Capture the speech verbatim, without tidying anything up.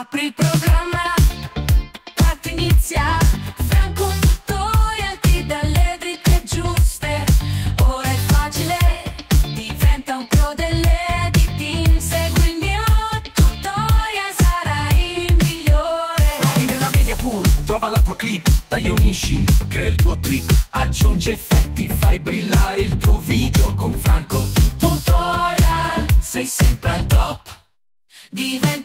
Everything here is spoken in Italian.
Apri il programma, parte inizia. Franco Tutorial ti dà le dritte giuste. Ora è facile, diventa un pro delle editing. Segui il mio tutorial, sarai il migliore. Provi nella media pool, trova la tua clip, dai unisci, crea il tuo trick, aggiungi effetti, fai brillare il tuo video con Franco Tutorial. Sei sempre al top, Diventa